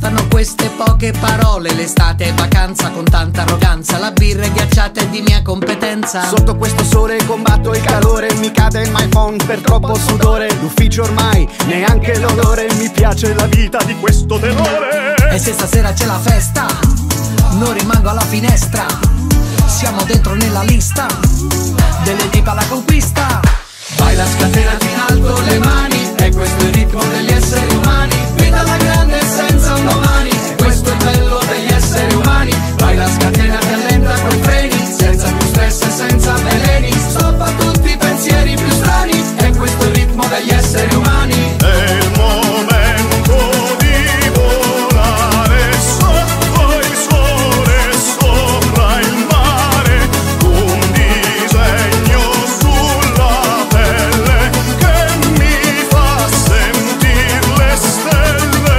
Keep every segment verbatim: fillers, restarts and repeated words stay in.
bastano queste poche parole. L'estate è vacanza con tanta arroganza, la birra è ghiacciata è di mia competenza. Sotto questo sole combatto il calore, mi cade il my phone per troppo sudore. L'ufficio ormai neanche l'odore, mi piace la vita di questo tenore. E se stasera c'è la festa, non rimango alla finestra. Siamo dentro nella lista delle tipe alla conquista. Baila, scatenati in alto le mani, e questo è il ritmo degli esseri umani. Vita alla grande senza un domani, e questo è il bello degli esseri umani. Baila, scatenati, allenta coi freni, senza più stress e senza veleni. Stoppa tutti i pensieri più strani, e questo è il ritmo degli esseri umani. È il momento di volare sotto il sole, sopra il mare, un disegno sulla pelle che mi fa sentir le stelle.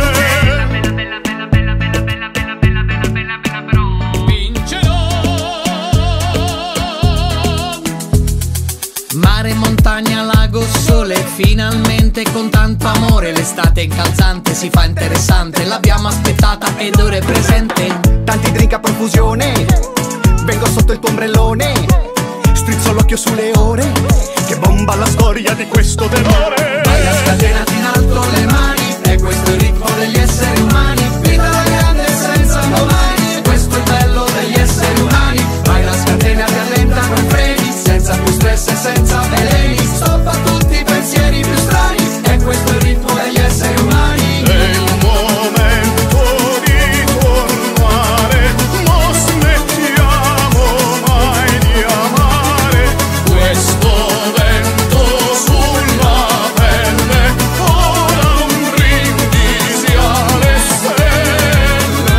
Mare, montagna, lago, sole, finalmente con tanto amore. L'estate incalzante si fa interessante, l'abbiamo aspettata ed ora è presente. Tanti drink a profusione, vengo sotto il tuo ombrellone, strizzo l'occhio sulle ore, che bomba la storia di questo tenore. Baila, scatenati in alto le mani, e questo è il ritmo degli esseri umani. Vita alla grande senza un domani, e questo è il bello degli esseri umani. Baila, scatenati, allenta coi freni, senza più stress e senza veleni. Stoppa tutti i pensieri più strani, e questo è il ritmo degli esseri umani. È il momento di tornare, non smettiamo mai di amare. Questo vento sulla pelle, ora un brindisi alle stelle.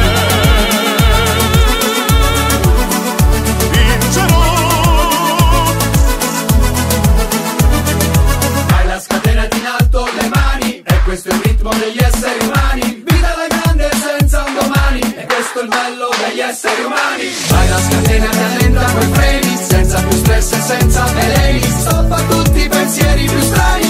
Vincerò. Baila, scatenati in alto le mani, e questo è il ritmo degli esseri umani. Vita alla grande senza un domani, e questo è il bello degli esseri umani. Baila, scatenati, allenta coi freni, senza più stress e senza veleni. Stoppa tutti i pensieri più strani,